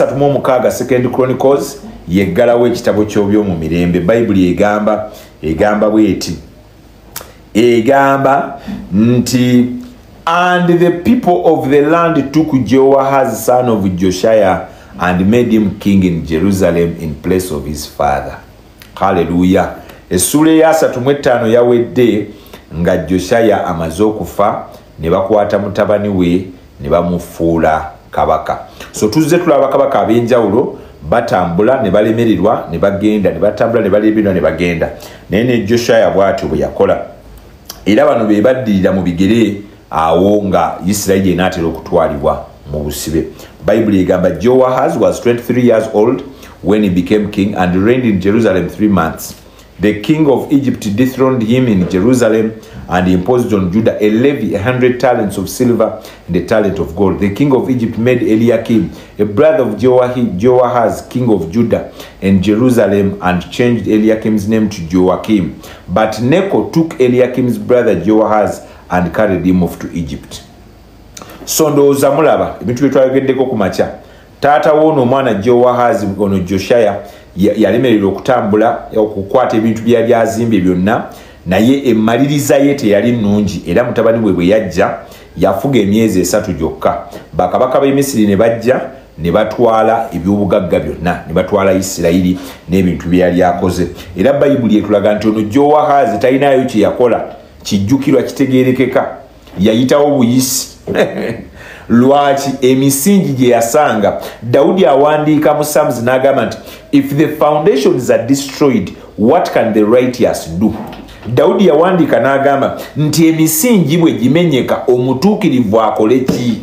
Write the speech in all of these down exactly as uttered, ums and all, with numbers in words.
asatu mu mukaaga Second Chronicles yeggalawo ekitabo ky'ebyomu mirembe. Bayibuli egamba egamba bweti egamba nti and the people of the land took Jehoahaz son of Josiah and made him king in Jerusalem in place of his father. Hallelujah. Esule ya asatu mu etaano yawedde nga Josiah amaze okufa ne bakwata mutabani we ne bamufuula kabaka. So tuzze tulaba kabaka ab'enjawulo batambula ne balemererwa ne bagenda ne batambula ne balemererwa ne bagenda. Naye ne Josiah bw'atyo bwe yakola. Era bano be baddirira mu bigere awo nga Isirayiri enaatera okutwalibwa mu busibe. Bible egamba Jehoahaz was twenty-three years old when he became king and reigned in Jerusalem three months. The king of Egypt dethroned him in Jerusalem and imposed on Judah a levy, a hundred talents of silver and a talent of gold. The king of Egypt made Eliakim, a brother of Jehoahaz, king of Judah and Jerusalem, and changed Eliakim's name to Joachim. But Necho took Eliakim's brother Jehoahaz and carried him off to Egypt. So ndowooza mulaba ebintu bye twayogeddeko ku makya. Taata w'ono omwana Jehoahaz ono Josiah yalemererwa okutambula okukwata ebintu byali azimbe byonna, naye emmaliriza ye teyali nnungi era mutabani we bwe yajja yafuga emyezi esatu gyokka. Bakabaka b'e Misiri ne bajja ne batwala ebyobugagga byonna, ne batwala Isirayiri n'ebintu bye yali akoze. Era Bayibuli etulaga nti ono Jehoahaz talinayo kye yakola kijjukirwa kitegeerekeka, yayitawo buyisi. Lwaki emisingi gye yasanga. Daudi awandiika mu Psalms n'agamba nti if the foundations are destroyed, what can the righteous do? Daudi yawandiika n'agamba nti emisingi bwe gimenyeka omutuukirivu akole ki?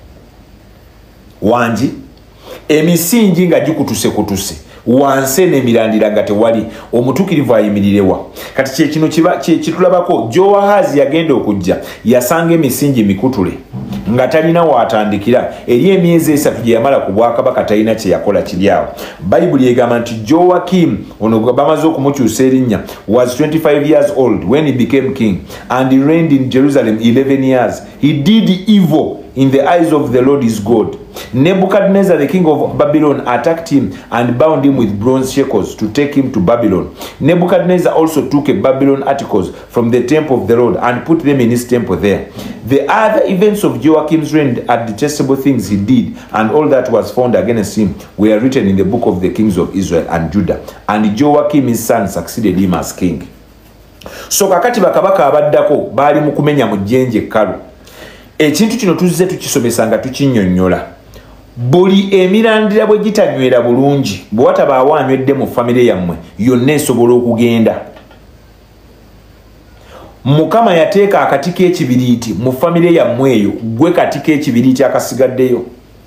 Wangi emisingi nga gikutuse kutuse wanse n'emirandira nga tewali, omutuukirivu ayimirirewa. Kati kye kino kitulabako Jehoahaz yagenda okujja yasanga emisingi mikutule nga talina waatandikira, eri emyezi esatu gye yamala ku bwakabaka talina kye yakola kiri awo. Bayibuli egamba nti Joakim ono bamaze okumukyusa erinnya was twenty-five years old when he became king and he reigned in Jerusalem eleven years. He did evil in the eyes of the Lord his God. Nebuchadnezzar the king of Babylon attacked him and bound him with bronze shackles to take him to Babylon. Nebuchadnezzar also took a Babylon articles from the temple of the Lord and put them in his temple there. The other events of Joachim's reign and detestable things he did and all that was found against him were written in the book of the kings of Israel and Judah. And Joachim his son succeeded him as king. So kakati bakabaka abaddako bali mu kumenya mu jjenje kkalu. Ekintu kino tuzze tukisomesanga tukinnyonnyola. Buli emirandira bwe gitanywera bulungi bwe watabaawo anywedde mu famire yammwe yonna esobola okugenda. Mukama yateeka akati k'ekibiriiti mu famire yammwe eyo, gwe kati k'ekibiriiti akasigaddeyo.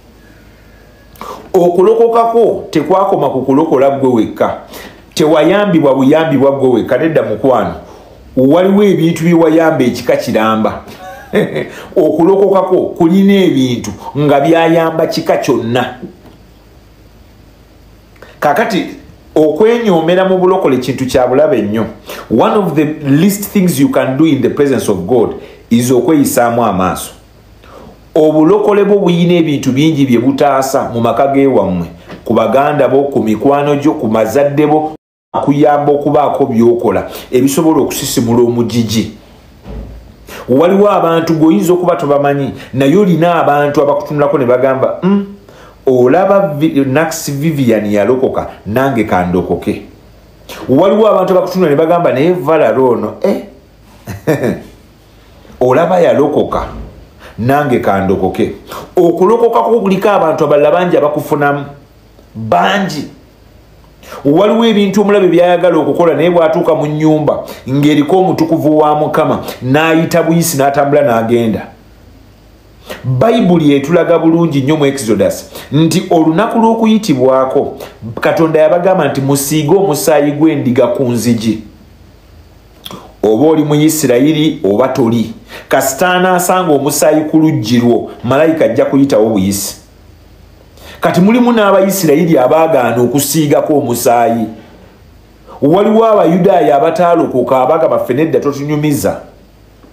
Okulokokako tekwakoma ku kulokola gwe wekka. Tewayambibwa buyambibwa gwe wekka, nedda mukwano. Waliwo ebintu bye wayamba ekika kiramba. Okulokokako kulina ebintu nga byayamba kika kyonna. Kakati okwenyoomera mu bulokole kintu kya bulabe nnyo. One of the least things you can do in the presence of God is okweyisaamu amaaso. Obulokole bwo buyina ebintu bingi bye butaasa mu maka g'ewammwe, ku baganda bo, ku mikwano gyo, ku mazadde bo, kuyamba okubaako by'okola ebisobola okusisimula omugigi. Waliwo abantu goyinza okuba tobamanyi naye olina abantu abakutunulako ne bagamba mm, olaba Nax Vivian yalokoka nange kandokoke. Waliwo abantu abakutunula ne bagamba naye Valarono eh olaba yalokoka nange kandokoke. Okulokoka kuliko abantu abalala bangi abakufunamu bangi. Waliwo ebintu omulabe byayagala okukola naye bw'atuuka mu nnyumba ng'eriko omutukuvu wa Mukama n'ayita buyisi n'atambula n'agenda. Bayibuli etulaga bulungi nnyo mu Exodus nti olunaku lw'okuyitibwako Katonda yabagamba nti musiige omusaayi gw'endiga ku nzigi. Oba oli mu Isirayiri oba toli, kasita anaasanga omusaayi ku luggi lwo malayika ajja kuyitawo buyisi. Kati mulimu n'Abayisirayiri abaagaana okusiigako omusaayi. Waliwo Abayudaaya abataalokoka abagamba ffe nedda totunyumiza.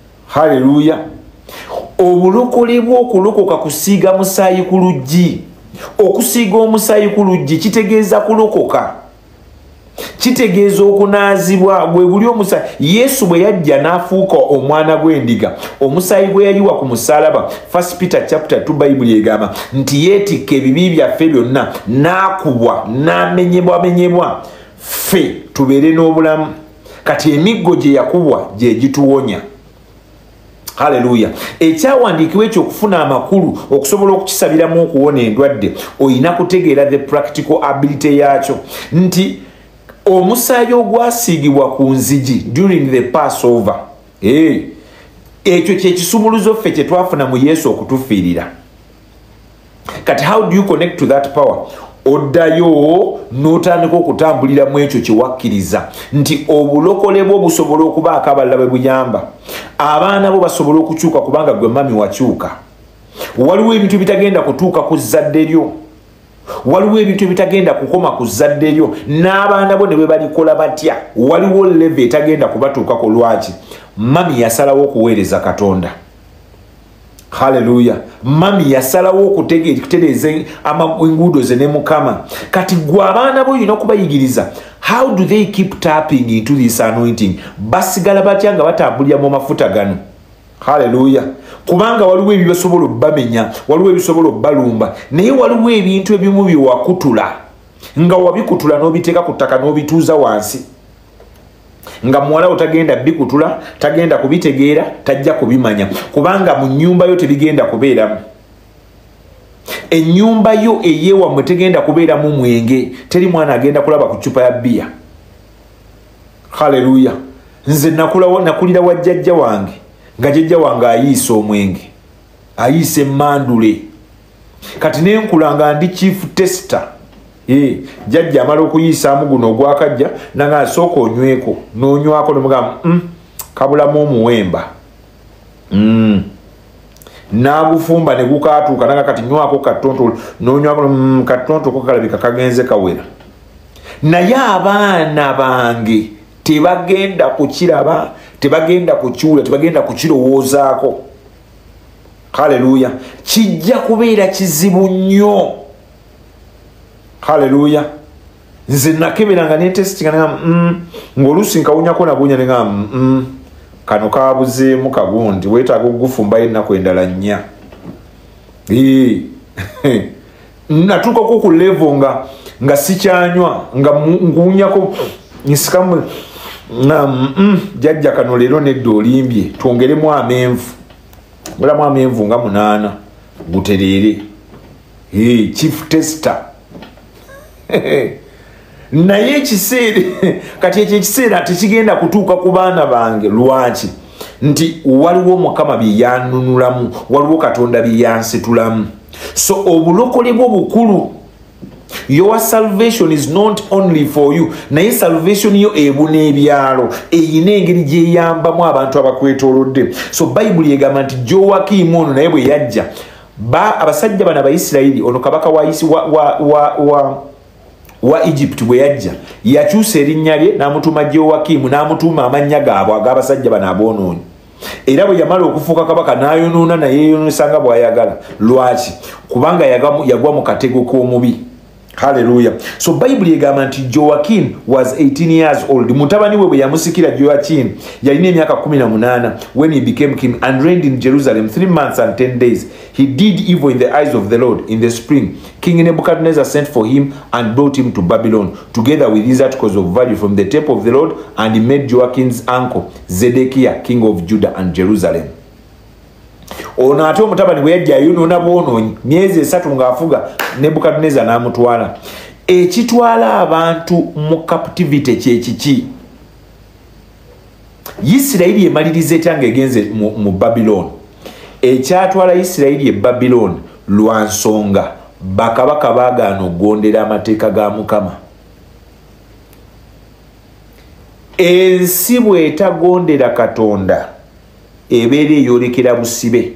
Haleluya. Obulokole bw'okulokoka kusiiga musaayi ku luggi okusiiga omusaayi ku luggi kitegeeza kulokoka, kitegeeza okunaazibwa. Gwe guli omusaayi. Yesu bwe yajja n'afuuka omwana gw'endiga, omusaayi gwe yayiwa ku musaalaba, First Peter chapter two Bayibuli egamba nti yeetikka ebibi byaffe byonna, n'akubwa n'amenyebwamenyebwa ffe tubeere n'obulamu. Kati emiggo gye yakubwa gye gituwonya. Haleluya. Ekyawandiikibwa ekyo okufuna amakulu, okusobola okukisabiramu okuwona endwadde, oyina kutegeera the practical ability yakyo, nti omusaayi ogwasiigibwa ku nzigi during the Passover, eh, ekyo kye kisumuluzo ffe kye twafuna mu Yesu okutufiirira. Kati how do you connect to that power? Oddayo n'otandika okutambulira mu ekyo kye wakkiriza nti obulokole bwo busobola okubaako abalala bwe buyamba, abaana bo basobola okukyuka kubanga gwe mami wakyuka. Waliwo ebintu bitagenda kutuuka ku zzadde lyo, waliwo ebintu ebitagenda kukoma ku zzadde lyo, n'abaana bo ne bwe balikola batya, waliwo leve etagenda kubatuukako. Lwaki? Mami yasalawo okuweereza Katonda. Haleluya. Mami yasalawo okutereeza enguudo ze ne Mukama. Kati gwe abaana bo olina okubayigiriza, how do they keep tapping into this anointing? Basigala batya nga batambulira mu mafuta gano? Haleluya. Kubanga waliwo ebibasobola obbamenya, waliwo ebisobola obbalumba, naye waliwo ebintu ebimu bye wakutula, nga wabikutula n'obiteeka ku ttaka n'obituuza wansi, nga muwala tagenda bikutula, tagenda kubitegeera, tajja kubimanya, kubanga mu nnyumba yo tebigenda kubeeramu. Ennyumba yo eyeewamwe tegenda kubeeramu mwenge, teri mwana agenda kulaba ku ccupa ya bbiya. Haleluya. Nze nakulira wa jjajja wange nga jjajja wange ayiisa omwenge, ayiisa emmandule. Kati nenkula nga ndi chief tester. Eh, jjajja amala okuyiisaamu guno ogwakajja nanga asooka onyweko, n'onywako nomugamba mm, kabulamu omuwemba. Mm. N'agufumba ne gukaatuuka nanga kati nywako katonto, n'onywako mm, katonto ko kalabika kagenze kawera. Naye abaana bange tebagenda kukiraba, tebagenda kukiwula, tebagenda kukirowoozaako. Haleluya. Kijja kubeera kizibu nnyo. Haleluya. Nze nakeberanga ne testinga nga mm, ng'oluusi nkawunyako nabunya ne nga mm, kano kaabuzeemu kagundi, weetaaga okugufumbayo ennaku endala nnya. Ee. Natuukako ku level nga nga sikyanywa, nga nguunyako nsikamu nga mm, jjajja kano leero nedda olimbye, twongeremu amenvu. Ngolamu amenvu nga munaana gutereere. Ee, chief tester. Naye ekiseera kati ekyo ekiseera tekigenda kutuuka ku baana bange. Lwaki? Nti waliwo Mukama bye yanunulamu, waliwo Katonda bye yansitulamu. So obulokole bwo bukulu. Your salvation is not only for you, naye salvation yo ebuna ebyalo, eyina engeri gyeyambamu abantu abakwetoolodde. So Bayibuli egamba nti Jowakimu ono naye bwe yajja, ba abasajja bana Abayisirayiri, ono kabaka wa isi wa wa wa, wa wa Egypt bwe yajja, yakyusa erinnya lye n'amutuma Jowakimu, n'amutuma amannya gaabwe ag'abasajja bano aboonoonyi. Era bwe yamala okufuuka kabaka n'ayonoona naye yeeyonoonesa nga bw'ayagala. Lwaki? Kubanga yagwa mu katego k'omubi. Hallelujah. So Bible egamba nti Joakim was eighteen years old. Mutabani we bwe yamusikira Joakim yalina emyaka kumi na munaana when he became king and reigned in Jerusalem three months and ten days. He did evil in the eyes of the Lord. In the spring, King Nebuchadnezzar sent for him and brought him to Babylon, together with these articles of value from the temple of the Lord, and he made Joachim's uncle Zedekiah king of Judah and Jerusalem. Ono ate omutabani bwe yajja ayonoona bwonoonyi myezi esatu ng'afuga, Nebukadneza n'amutwala. Ekitwala abantu mu captivity kye kiki? Isirayiri emaliriza etya ng'egenze mu, mu Babylon. Ekyatwala Isirayiri e Babylon lwa nsonga bakabaka baagaana okugondera amateeka ga Mukama. Ensi bw'etagondera Katonda ebeera eyolekera busibe.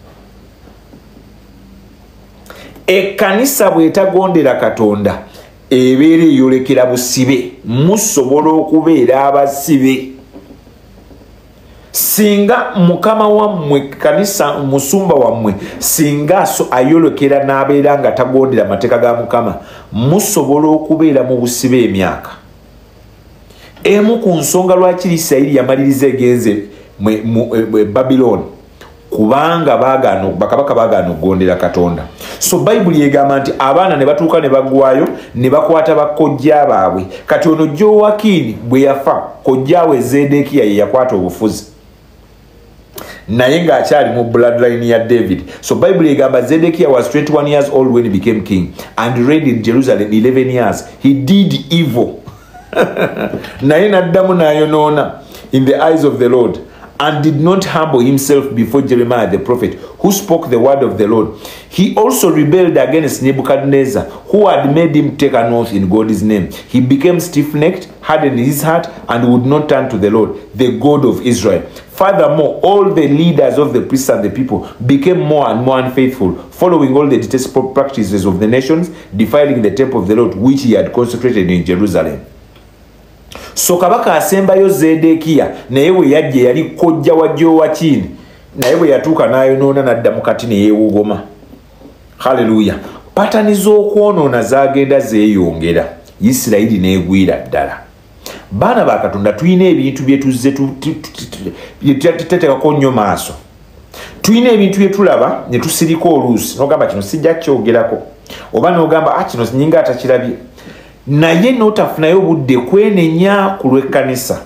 Ekkanisa bw'etagondera Katonda ebeera eyolekera busibe. Musobola okubeera abasibe. singa mukama wammwe kanisa musumba wammwe singa so ayolokera n'abeera nga tagondera amateeka ga mukama musobola okubeera mu busibe emyaka emu ku nsonga lwaki Isirayiri yamaliriza egenze mu Babylon kubanga bagano bakabaka bagano gondera Katonda. So Bible yegamba nti abaana ne batuuka ne bagwayo ne bakwata bakojja baabwe kati ono Jowakiini bwe yafa kojjawe Zedekiya ye yakwata obufuzi naye ng'akyali mu bloodline ya David. So Bible yegamba Zedekiya was twenty-one years old when he became king and reigned in Jerusalem eleven years. He did evil naye naddamu n'ayonoona in the eyes of the Lord and did not humble himself before Jeremiah the prophet, who spoke the word of the Lord. He also rebelled against Nebuchadnezzar, who had made him take an oath in God's name. He became stiff-necked, hardened his heart, and would not turn to the Lord, the God of Israel. Furthermore, all the leaders of the priests and the people became more and more unfaithful, following all the detestable practices of the nations, defiling the temple of the Lord, which he had consecrated in Jerusalem. So kabaka asembayo Zedekiya naye we yajje yali kojja wa Jowakiini naye we yatuuka n'ayonoona n'adda mu kati ne yeewogoma. Haleluya. Patani z'okwonoona zaagenda zeeyongera, Isirayiri n'egwira ddala. Baana ba Katonda tulina ebintu bye tuzze tuteekako nnyo maaso. Tulina ebintu bye tulaba ne tusirika oluusi n'ogamba kino sijja kyogerako oba n'ogamba ah kino nyinga atakirabye naye n'otafunayo budde kwenenya ku lw'ekkanisa.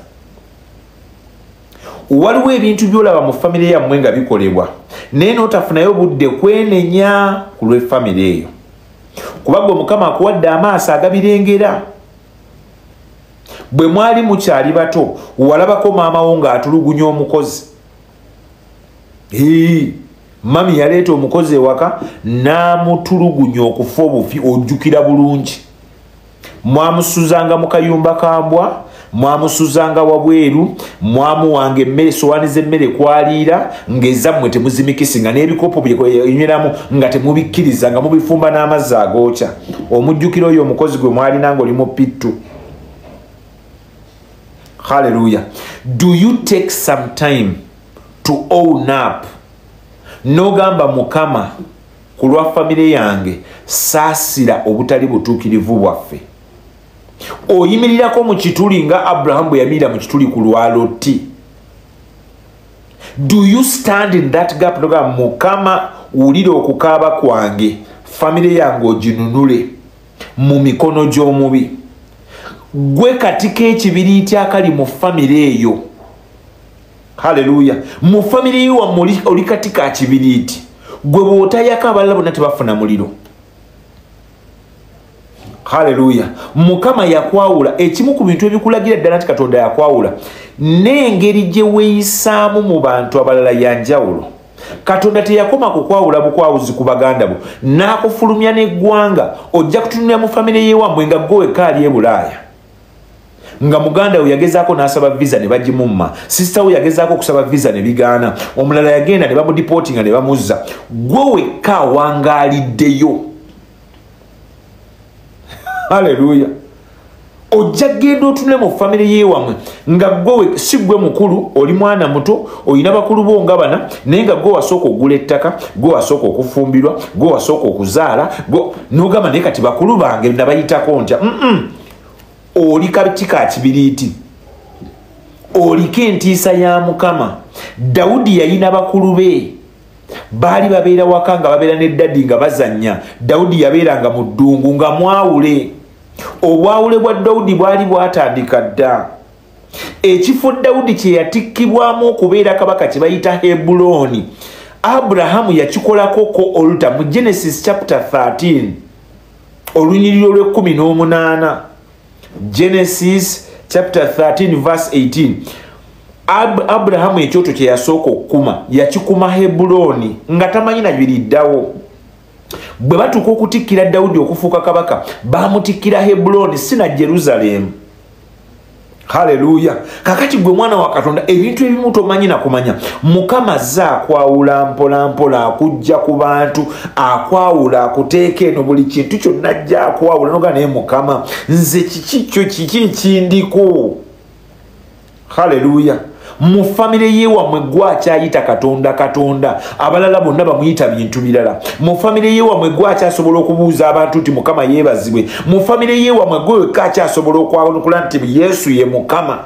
Waliwo ebintu by'olaba mu famire yammwe nga bikolebwa naye n'otafunayo budde kwenenya ku lw'effamire eyo kuba gwe Mukama akuwadde amaaso agabirengera. Bwe mwali mukyali bato walabako maama wo ng'atulugunya omukozi. Hii mami yaleeta omukozi ewaka n'amutulugunya okufa obufi ojjukira bulungi. Mwamusuzanga mu kayumba kambwa, mwamusuzanga wabweru, mwamuwanga emmere sowaani z'emmere kwaliira ng'ezammwe temuzimikisi nga n'ebikopo byenyweramo nga temubikkiriza nga mubifumba n'amazzi agookya. Omujjukira oyo omukozi gwe mwalina ng'oli mu pittu. Hallelujah. Do you take some time to own up? N'ogamba Mukama ku lwa famire yange saasira obutali butuukirivu bwaffe. Oyimirirako mu kituli nga Abraham bwe yamirira mu kituli ku lwa Loti. Do you stand in that gap n'ogamba Mukama wulira okukaaba kwange famire yange oginunule mu mikono gy'omubi. Gwe katika ekibiriiti akali mu famire eyo. Haleluya. Mu famire yo wamuli oli katika kibiriiti. Gwe bw'otayaka abalala bonna tebafuna muliro. Haleluya. Mukama yakwawula ekimu ku bintu ebikulagira ddala nti Katonda yakwawula n'engeri gye weeyisaamu mu bantu abalala yanjawulo. Katonda teyakoma kukwawula bukwawuzi ku baganda bo n'akufulumya n'eggwanga ojja kutunulira mu famire y'ewammwe nga gwe wekka ali e Bulaaya. Nga muganda we yagezaako n'asaba visa ne bagimumma, sister we yagezaako okusaba visa ne bigaana, omulala yagenda ne bamudipotinga ne bamuzza, gwe wekka awangaaliddeyo. Haleluya. Ojja genda otunule mu famire y'ewammwe nga gwe si gwe mukulu, oli mwana muto, olina bakulu bo nga bana, naye nga gwe wasooka ogula ettaka, gwe wasooka okufumbirwa, gwe wasooka okuzaala, n'ogamba naye kati bakulu bange nabayitako ntya. mm Oli katika kibiriiti. Oliko entiisa ya Mukama. Dawudi yalina bakulu be. Baali babeera waka nga babeera ne daddi nga bazannya. Dawudi yabeeranga mu ddungu nga mwawule. Obwawule bwa Dawudi bwali bwatandika dda. Ekifo Dawudi kye yatikkibwamu okubeera kabaka kye bayita Hebuloni, Abrahamu yakikolako ko olta mu Genesis chapter thirteen. Olunyiriro lw'ekkumi n'omunaana. Genesis chapter thirteen verse eighteen. Ab Abrahamu ekyoto kye yasooka okukuma yakikuma Hebuloni nga tamanyi na biriddawo. Bwe batuuka okutikkira Dawudi okufuuka kabaka baamutikkira Hebuloni si na Jerusalem. Haleluya. Kakati gwe mwana wa Katonda ebintu ebimu tomanyi na kumanya. Mukama azze akwawula mpola mpola akujja ku bantu, akwawula akuteeka eno buli kintu kyonna ajja akwawula noga naye Mukama nze kiki kyo kiki kindiko. Haleluya. mu famire ye wamwe gwakyayita katonda katonda abalala bonna bamuyita bintu birala mu famire ye wamwe gwakyasobola okubuuza abantu nti mukama yeebazibwe mu famire ye wamwe gwe wekka akyasobola okwanukula nti yesu ye mukama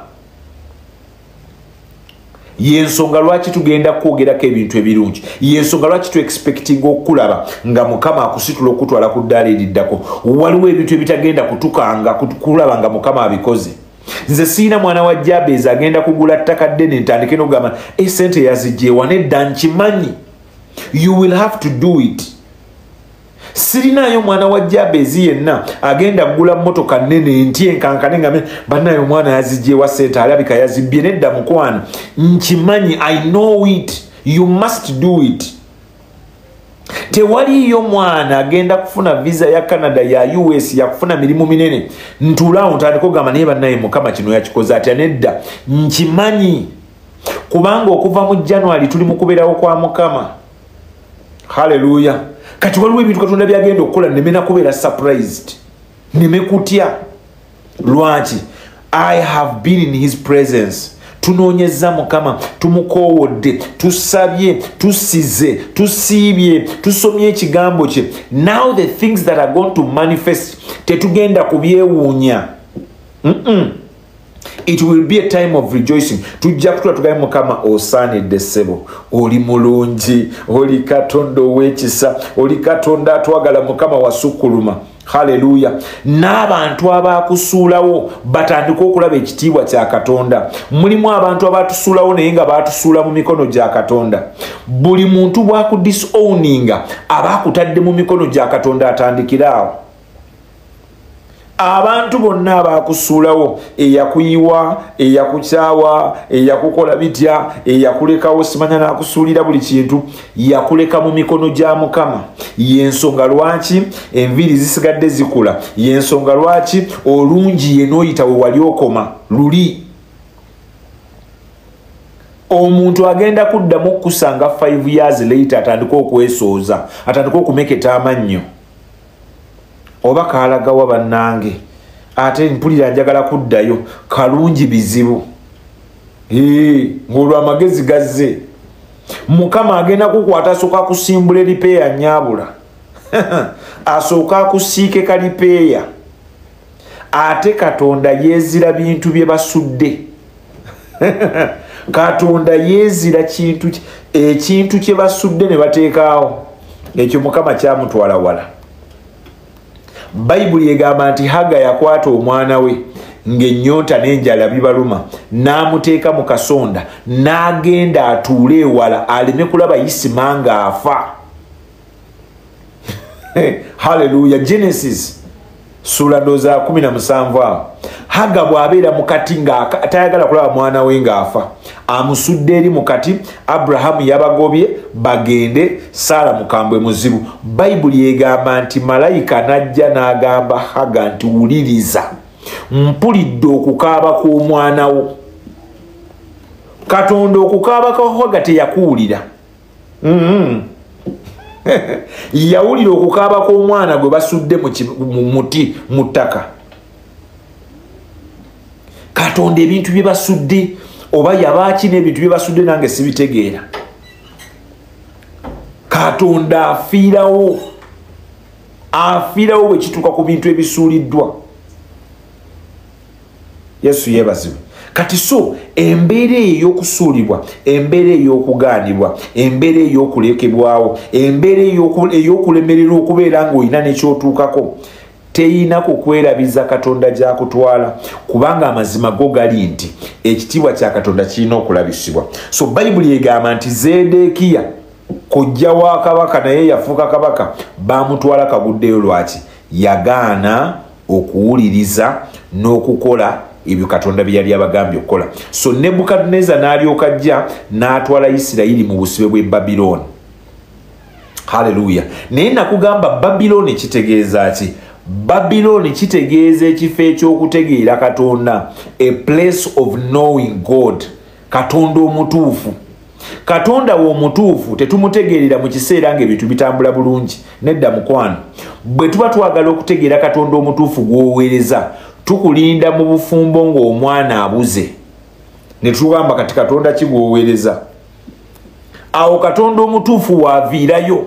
yensonga lwaki tugenda kwogerako ebintu ebirungi yensonga lwaki tu expecting okulaba nga mukama akusitula okutwala ku ddaala eriddako waliwo ebintu ebitagenda kutukanga kulaba nga mukama abikoze nze siina mwana wa Jabezi agenda kugula ttaka ddene ntandike n'okugamba esente yazigyewa nedda nkimanyi you will have to do it sirinayo mwana wa Jabezi yenna agenda kugula mmotoka nnene ntyenkankane nga bannayo mwana yazigyewa sente alabika yazibbye nedda mukwano nkimanyi I know it you must do it tewaliyo mwana agenda kufuna visa ya Canada ya U S ya kufuna mirimu minene ntulawo ntandika okugamba naye bannaye mukama kino yakikoze atya nedda nkimanyi kubanga okuva mu January tuli mu kubeerawo kwa mukama haleluya kati waliwo ebintu katonda byagenda okukola nemena kubeera surprised neme kutya lwaki I have been in his presence tunoonyeza mukama tumukoowodde tusabye tusize tusiibye tusomye ekigambo kye now the things that are going to manifest tetugenda kubyewuunya mm -mm. It will be a time of rejoicing. Tujja kutula tugaye mukama osaanidde ssebo oli mulungi oli katonda ow'ekisa oli katonda atwagala mukama wasukkuluma haleluya n'abantu abakusuulawo batandika okulaba ekitiibwa kya katonda mulimu abantu abatusuulawo naye nga batusuula mu mikono gya katonda buli muntu bwakudisowninga abaakutadde mu mikono gya katonda atandikiraawo abantu bonna abakusuulawo eyakuyiwa eyakukyawa eyakukola bitya eyakulekawo simanya n'akusuulira buli kintu yakuleka mu mikono gya mukama yensonga lwaki enviiri zisigadde zikula yensonga lwaki olungi ye n'oyita we wali okoma luli omuntu agenda kuddamu okusanga five years later atandika okwesooza atandika okumeketa amannyo oba kalagawa bannange ate mpulira njagala kuddayo kalungi bizibu ee ng'olwo amagezi gazze mukama agenda kukwata asooka akusimbula eripeeya nnyabula asooka akusiike kalipeeya ate katonda yeezira bintu bye basudde katonda yeezira kintu ekintu kye basudde ne bateekaawo ekyo mukama kyamutwala wala Bayibuli egamba nti Haga yakwata omwana we ng'ennyonta n'enjala bibaluma n'amuteeka mu kasonda n'agenda atuule ewala aleme kulaba Isima ng'afa haleluya Genesis sura ndoza kumi na musanvu awo Haga bw'abeera mu kati ng'atayagala kulaba mwana we ng'afa amusudde eri mu kati Abrahamu yabagobye bagende Sara mukambwe muzibu Bayibuli egamba nti malayika najja n'agamba Haga nti wuliriza mpulidde okukaaba kw'omwana wo katonda okukaaba kwa Haga teyakuwulira mm-hmm. yawulira okukaaba kw'omwana gwe basudde mu muti mu ttaka katonda ebintu bye basudde oba yabaaki n'ebintu bye basudde nange sibitegeera katonda afiirawo afiirawo bwe kituuka ku bintu ebisuuliddwa Yesu yeebazibwe kati so embeera ey'okusuulibwa embeera ey'okugaanibwa embeera ey'okulekebwawo embeera ey'okulemererwa okubeera ng'olina n'ekyotuukako teyina kukwerabiza katonda gy'akutwala kubanga amazima go gali nti ekitiibwa kya katonda kirina okulabisibwa so Bayibuli egamba nti Zedekiya kojja wa kabaka naye yafuuka kabaka bamutwala kaguddeyo lwaki yagaana okuwuliriza n'okukola ebyo katonda bye yali abagambye okukola so Nebukadneza n'alyoka ajja n'atwala Isirayiri mu busibe bw'e Babiloni haleluya naye nakugamba Babiloni kitegeeza ki Babiloni kitegeeza ekifo ekyokutegeera katonda a place of knowing God katonda omutuufu katonda w'omutuufu tetumutegeerera mu kiseera ng'ebintu bitambula bulungi nedda mukwano bwe tuba twagala okutegeera katonda omutuufu gw'oweereza tukulinda mu bufumbo ng'omwana abuze ne tugamba kati katonda kigwoweereza awo katonda omutuufu waaviirayo.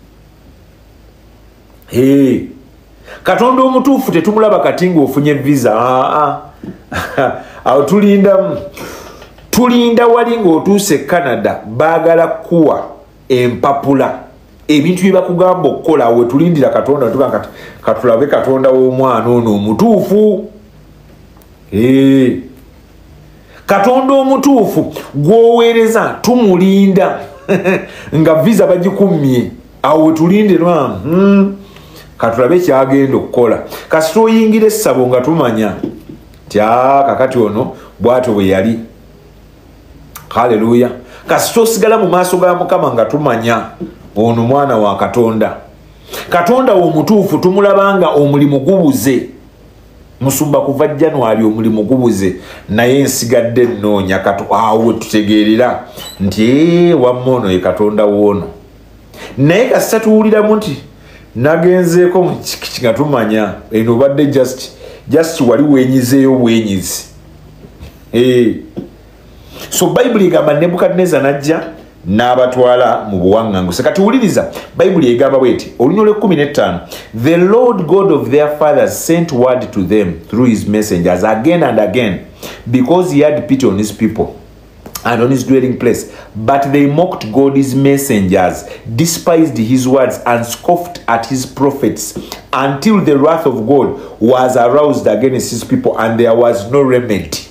Hey. Katonda omutuufu tetumulaba kati ng'ofunye visa. Ah, ah. Awo tulinda tulinda wali ng'otuuse Canada baagala kuwa empapula ebintu bye bakugamba okukola we tulindira katonda tuga kati katulabe katonda w'omwana ono omutuufu. Hey. Katonda omutuufu gwoweereza tumulinda nga visa bagikumye awo we tulindirwa hmm. Katulabe kyagenda okukola kasi toyingira essabo nga tumanya tya kakati ono bw'atyo bwe yali. Haleluya. Kasi tosigala mu maaso ga Mukama nga tumanya ono mwana wa Katonda. Katonda omutuufu tumulabanga omulimu gubuze. Musumba kuva January omulimu gubuze naye nsigadde nnoonya kato awo tutegeerera nti wammono ye Katonda woono. Naye kasita tuwuliramu nti nagenzeeko mu kiki nga tumanya eno obadde just just wali weenyizeeyo bwenyizi. Hey. So Bible egamba Nebukadneza najja n'abatwala mu buwaŋŋanguse. Kati wuliriza Bible egamba bweti olunyolo ekkumi n'ettaano the Lord God of their fathers sent word to them through his messengers again and again because he had pity on his people and on his dwelling place. But they mocked God, his messengers, despised his words, and scoffed at his prophets until the wrath of God was aroused against his people, and there was no remedy.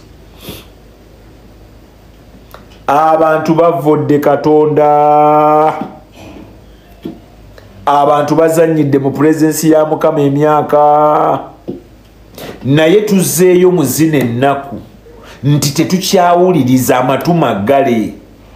Abantu bavodde Katonda. Abantu bazanyidde mu presence ya Mukama emyaka. Naye tuzzeeyo mu zino ennaku nti tetukyawuliriza amatu maggale.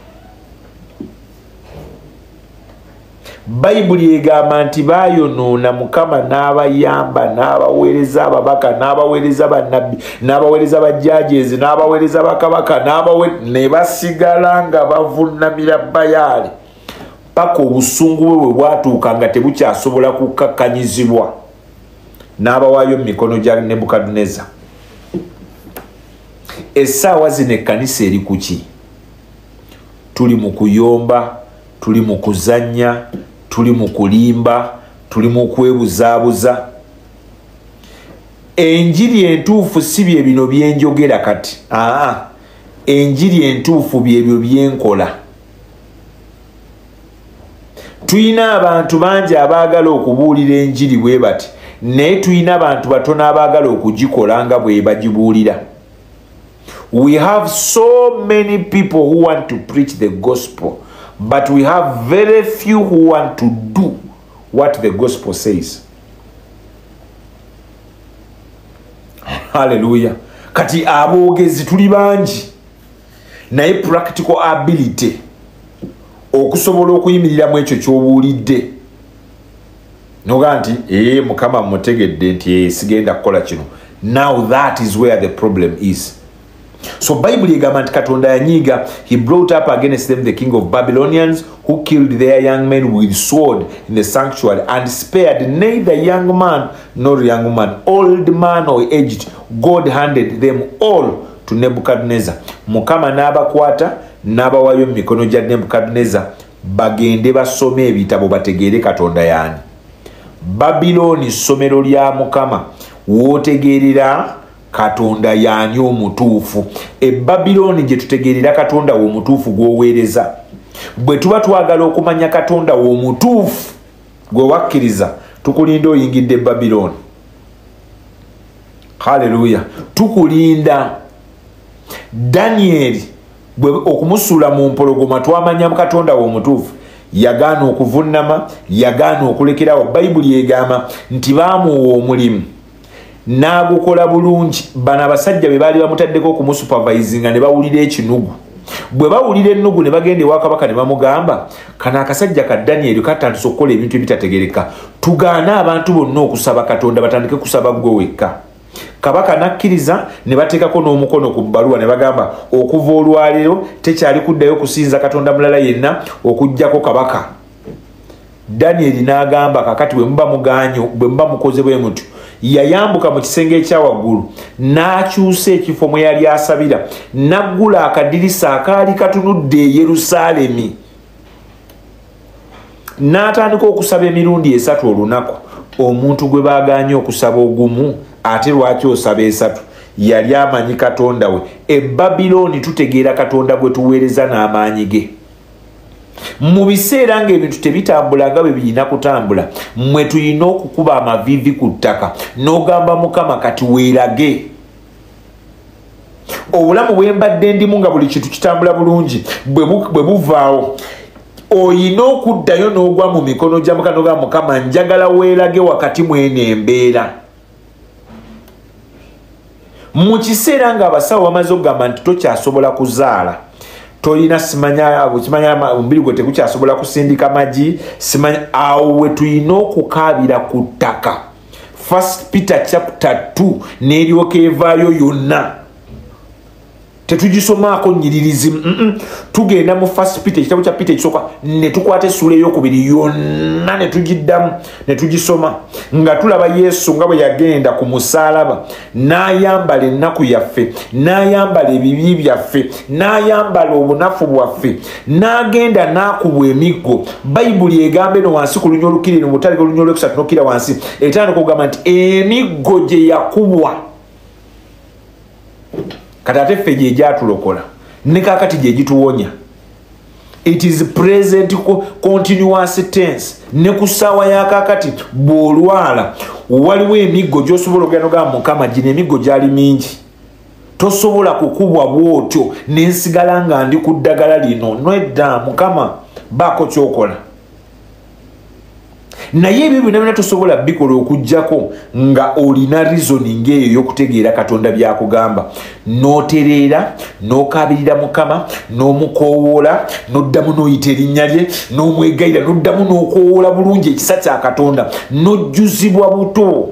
Bayibuli egamba nti baayonoona Mukama n'abayamba n'abaweereza ababaka n'abaweereza bannabbi n'abaweereza bajjaajeezi n'abaweereza bakabaka n'abawe ne basigala nga bavunnamira Bayaali paka obusungu bwe bwe bwatuuka nga tebukyasobola kukakkanyizibwa n'abawaayo mu mikono gya Nebukadneza. Essaawa zino ekkanisa eri ku ki? Tuli mu kuyomba, tuli mu kuzannya, tuli mu kulimba, tuli mu kwebuzaabuza. Enjiri entuufu si bye bino byenjogera kati. Aa, enjiri entuufu byebyo byenkola. Tuyina abantu bangi abaagala okubuulira enjiri bwe bati naye tuyina abantu batono abaagala okugikola nga bwe bagibuulira. We have so many people who want to preach the gospel, but we have very few who want to do what the gospel says. Hallelujah. Kati aboogezi tuli bangi naye practical ability okusobola okuyimiriramu ekyo ky'obuulidde noga nti ee Mukama mutegedde nti sigenda kukola kino. Now that is where the problem is. So Bible egamba nti Katonda yanyiiga, he brought up against them the king of Babylonians who killed their young men with sword in the sanctuary and spared neither young man nor young woman, old man or aged. God handed them all to Nebuchadnezzar. Mukama n'abakwata n'abawaayo mu mikono gya Nebuchadnezzar bagende basome ebitabo bategeere Katonda yaani. Babiloni ssomero lya Mukama wootegeerera Katonda yaani omutuufu. E Babiloni gye tutegeerera Katonda omutuufu gw'oweereza. Bwe tuba twagala okumanya Katonda omutuufu gwe wakkiriza tukulinda oyingidde Babiloni. Haleluya. Tukulinda. Daniel bwe okumusuula mu mpologoma twamanya Katonda omutuufu yagaana okuvunnama, yagaana okulekerawo. Bayibuli egamba nti baamuwa omulimu n'agukola bulungi. Bano abasajja be baali bamutaddeko okumusupervisinga ne bawulira ekinugu. Bwe bawulira ennugu ne bagenda ewa kabaka ne bamugamba kana akasajja ka Daniel katandise okukola ebintu ebitategereka. Tugaana abantu bonna okusaba Katonda batandike kusaba gwe wekka. Kabaka nakkiriza ne bateekako n'omukono ku bbaluwa ne bagamba okuva olwaleero tekyali kuddayo kusinza Katonda mulala yenna okuggyako kabaka. Daniel n'agamba kakati bwe muba mugaanyo bwe muba mukoze bwe mutyo yayambuka mu kisenge ekya waggulu n'akyusa ekifo mwe yali asabira n'aggula akadirisa akaali katunudde e Yerusaalemi n'atandika okusaba emirundi esatu olunaku. Omuntu gwe baaganye okusaba ogumu ate lwaki osaba esatu? Yali amanyi Katonda we. E Babiloni tutegeera Katonda gwe tuweereza n'amaanyi ge. Mu biseera ng'ebintu tebitambula nga bwe birina kutambula, mmwe tulina okukuba amavivi ku ttaka n'ogamba Mukama kati weerage. Obulamu bwe mbadde ndimu nga buli kintu kitambula bulungi bwe buvaawo, oyina okuddayo n'ogwa mu mikono gya Mukama n'ogamba Mukama njagala weerage wakati mw'eno embeera. Mu kiseera ng'abasawo bamaze okugamba nti tokyasobola kuzaala, tolina simanya kimanya omubiri gwe tegukyasobola kusindika magi, simanya, awo we tulina okukaabira ku ttaka. First Peter chapter two n'eryoka evaayo yonna. Tetugisomaako nnyiririzi. mm -mm. Tugenda mu First Peter ekitabo kya Peter ekisooka ne tukwata essula ey'okubiri yonna ne tugiddamu ne tugisoma nga tulaba Yesu nga bwe yagenda ku musaalaba n'ayambala ennaku yaffe, n'ayambala ebibi byaffe, n'ayambala obunafu bwaffe, n'agenda n'akubwa emiggo. Bayibuli egamba eno wansi ku lunya olukiriri mu butale olunya olwekusatu n'okkira wansi etandika okugamba nti emiggo gye yakubwa kati ate ffe gye gyatulokola ne kaakati gye gituwonya. It is present continuous tense. Ne ku ssaawa ya kaakati bw'olwala waliwo emiggo gy'osobola okugenda ogamba Mukama gino emiggo gyali mingi, tosobola kukubwa bw'otyo n'ensigala nga ndi ku ddagala lino. Nedda, Mukama baako ky'okola. Naye ebyo byonna byonna tosobola bikola okuggyako nga olina reasoning eyo y'okutegeera Katonda by'akugamba, n'otereera n'okaabirira Mukama, n'omukoowoola, n'oddamu n'oyita erinnya lye, n'omwegayira, n'oddamu n'okoowoola bulungi ekisa kya Katonda, n'ojjuzibwa buto.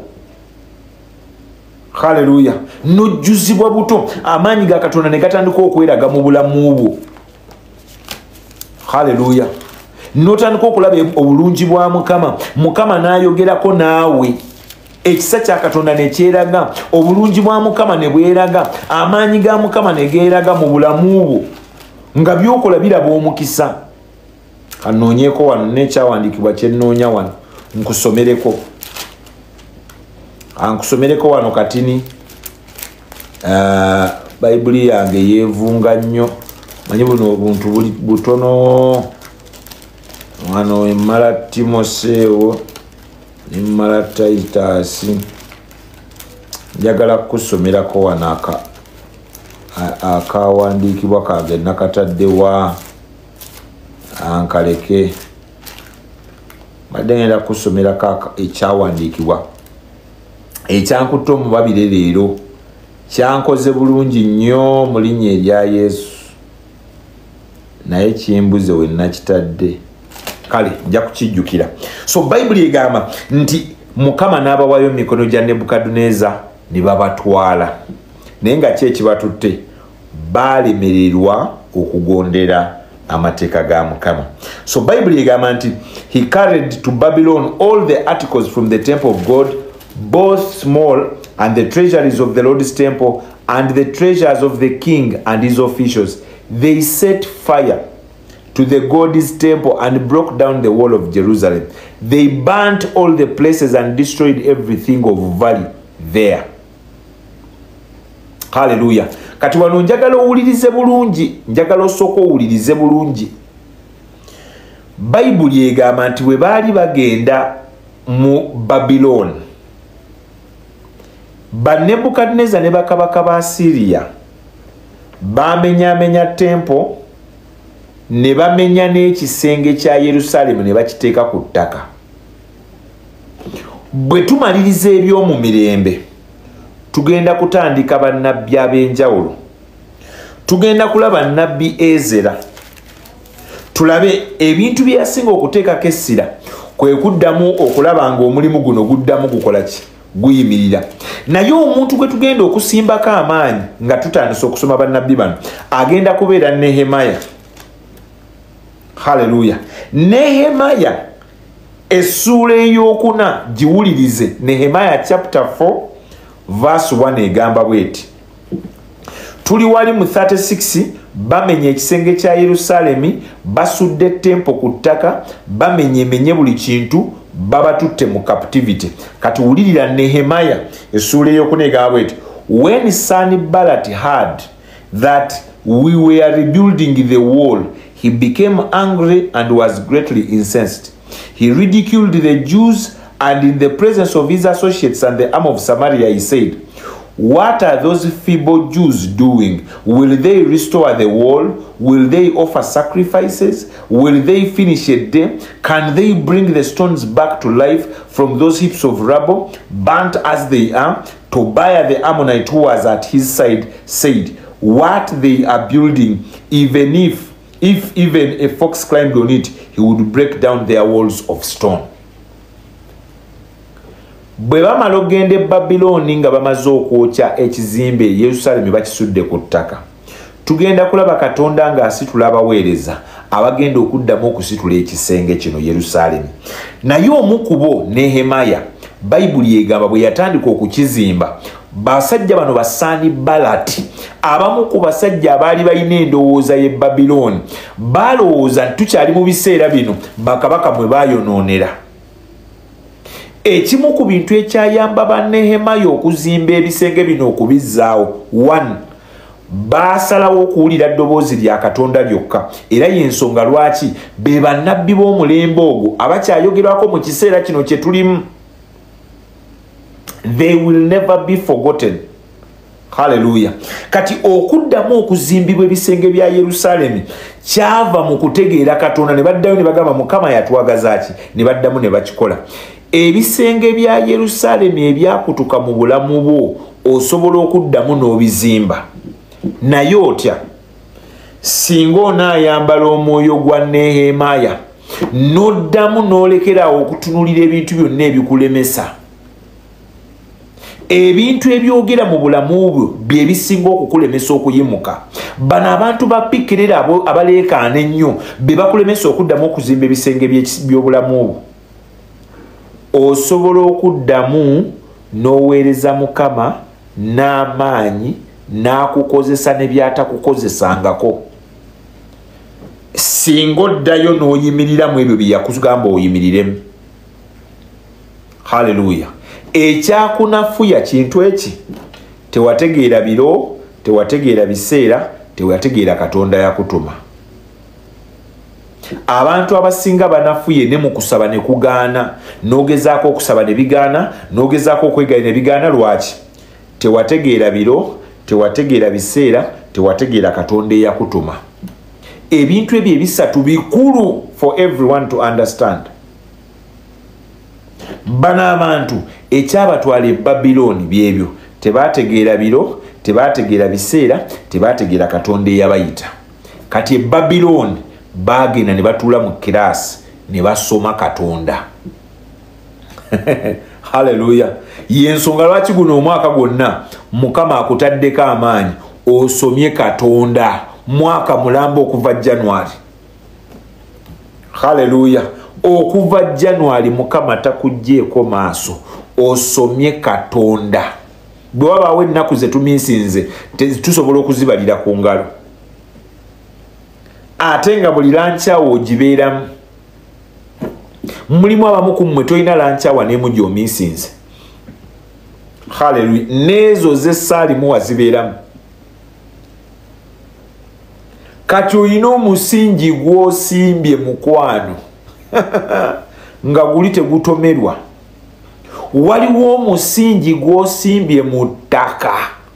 Haleluya. N'ojjuzibwa buto, amaanyi ga Katonda ne gatandika okweraga mu bulamu bwo. Haleluya. N'otandika okulaba obulungi bwa Mukama, Mukama n'ayogerako naawe, ekisa kya Katonda ne kyeraga, obulungi bwa Mukama ne bweraga, amaanyi ga Mukama ne geeraga mu bulamu bwo nga byokola biraba omukisa. Anoonyeeko wano n'ekyawandiikibwa kye nnoonya wano nkusomereko. Ankusomereko wano katini. Uh, Bayibuli yange yeevunga nnyo, manyi buno obuntu butono. Wano emmala Timoseewo emmala Taitasi. Njagala kusomerako wano aka akawandiikibwa kange nakatadde wa ankaleke badde ngenda kusomerako ekyawandiikibwa ekyankutte omu babire leero, kyankoze bulungi nnyo mu linnya erya Yesu, naye kimbuze we nakitadde. Kale nja kukijjukira. So Bayibuli egamba nti Mukama n'abawayo mu mikono gya Nebukadduneeza ne babatwala. Naye nga ki ekibatutte? Baalemererwa okugondera amateeka ga Mukama. So Bayibuli egamba nti he carried to Babylon all the articles from the temple of God, both small and the treasuries of the Lord's temple and the treasures of the king and his officials. They set fire to the God's temple and broke down the wall of Jerusalem. They burnt all the places and destroyed everything of value there. Hallelujah. Kati wano njagala owulirize bulungi, njagala osooka owulirize bulungi. Bayibuli egamba nti we baali bagenda mu Babylon, ba Nebukadneza ne bakabaka ba Syria bamenyamenya temple ne bamenya n'ekisenge kya Yerusalemu ne bakiteeka ku ttaka. Bwe tumaliriza eby'omu mirembe, tugenda kutandika bannabbi ab'enjawulo. Tugenda kulaba nnabbi Ezera, tulabe ebintu bye yasinga okuteekako essira kwe kuddamu okulaba ng'omulimu guno guddamu gukola ki, guyimirira. Naye omuntu gwe tugenda okusimbako amaanyi nga tutandise okusoma bannabbi bano agenda kubeera Nehemaya. Hallelujah. Nehemaya Essula eyokuna giwulirize. Nehemiah chapter four verse one egamba bweti. Tuli wali mu thirty-six bamenye ekisenge kya Yerusalemi, basudde tempo ku ttaka, bamenye menye buli kintu, babatutte mu captivity. Kati wulirira Nehemiah essula eyokuna egamba bweti. When Sanballat heard that we were rebuilding the wall, he became angry and was greatly incensed. He ridiculed the Jews, and in the presence of his associates and the arm of Samaria, he said, "What are those feeble Jews doing? Will they restore the wall? Will they offer sacrifices? Will they finish a day? Can they bring the stones back to life from those heaps of rubble, burnt as they are?" Tobiah the Ammonite, who was at his side, said, "What they are building, even if, if even a fox climbed on it, he would break down their walls of stone." Bwe bamala okugenda e Babiloni nga bamaze okwokya ekizimbe Yerusalemu bakisudde ku ttaka, tugenda kulaba Katonda ng'asitula abaweereza abagenda okuddamu okusitula ekisenge kino Yerusalemu. Naye omu ku bo, Nehemiah, Bayibuli egamba bwe yatandika okukizimba, basajja bano ba Sanbalati, abamu ku basajja abaali balina endowooza y'e Babiloni, balowooza nti tukyali mu biseera bino bakabaka mwe baayonoonera. Ekimu ku bintu ekyayamba ba Nehemiah okuzimba ebisenge bino okubizzaawo, one, baasalawo okuwulira ddoboozi lya Katonda lyokka, era y'ensonga lwaki be bannabbi b'omulembe ogwo abakyayogerwako mu kiseera kino kye tulimu. They will never be forgotten. Hallelujah. Kati okuddamu okuzimbibwa ebisenge bya Yerusalemu kyava mu kutegeera Katonda, ne baddayo ne bagamba Mukama yatwagaza ki, ne baddamu ne bakikola. Ebisenge bya Yerusalemu ebyakutuka mu bulamu bwo osobola okuddamu n'obizimba. Naye otya singa onaayambala omwoyo gwa Nehemiah n'oddamu n'olekerawo okutunulira ebintu byonna ebikulemesa, ebintu ebyogera mu bulamu bwo bye bisinga okukulemesa okuyimuka. Bano abantu bapikirira abo abaleekaana ennyo be bakulemesa okuddamu okuzimba ebisenge by'obulamu bwo. Osobola okuddamu n'oweereza Mukama n'amaanyi n'akukozesa ne byatakukozesangako, singa oddayo n'oyimiriramu ebyo bye yakugamba oyimiriremu. Haleluya. Ekyakunafuya kintu eki, tewategeera biro, tewategeera biseera, tewategeera Katonda yakutuma. Abantu abasinga banafuye ne mu kusaba ne kugaana, n'ogezaako okusaba ne bigaana, n'ogezaako okwegayira ne bigaana. Lwaki? Tewategeera biro, tewategeera biseera, tewategeera Katonda eyakutuma. Ebintu ebyo ebisatu bikulu for everyone to understand. Bano abantu ekyabatwala e Babiloni byebyo, tebategeera biro, tebategeera biseera, tebategeera Katonda eyabayita. Kati e Babiloni bagenda ne batuula mu kiraasi ne basoma Katonda. Haleluya. Yensonga lwaki guno omwaka gwonna Mukama akutaddeko amaanyi osomye Katonda mwaka mulamba okuva January. Haleluya. Okuva January Mukama takugjeeko maaso, osomye Katonda. Bwe wabaawo ennaku ze tumiisinze tusobola okuzibalira ku ngalo, ate nga buli lankyawo ogibeeramu. Mulimu abamu ku mmwe tolina lankyawa n'emu gy'omiisinze. Haleluya. N'ezo z'essaalimu wazibeeramu. Kati olina omusingi gw'osimbye mukwano nga guli tegutomerwa. Waliwo omusingi gw'osimbye mu ttaka,